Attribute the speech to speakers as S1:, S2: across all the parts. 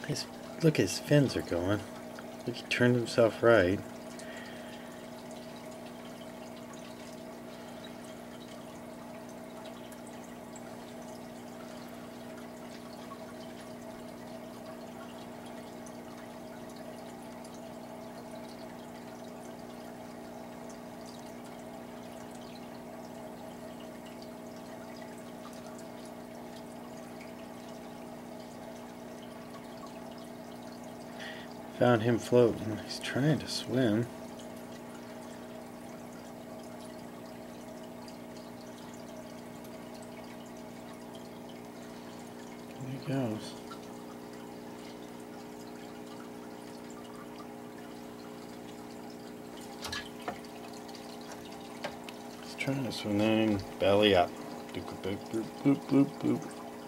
S1: His, look, his fins are going. Look, he turned himself right. Found him floating. He's trying to swim. There he goes. He's trying to swim in, belly up. Boop, boop, boop, boop, boop, boop.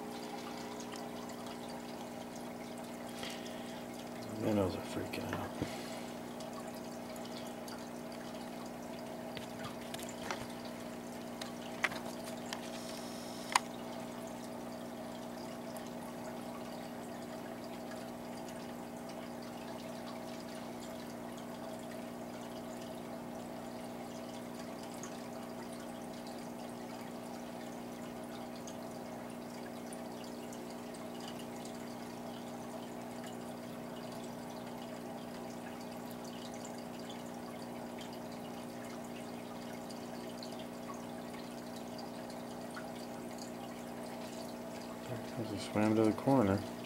S1: Minnows are freaking out. He swam to the corner.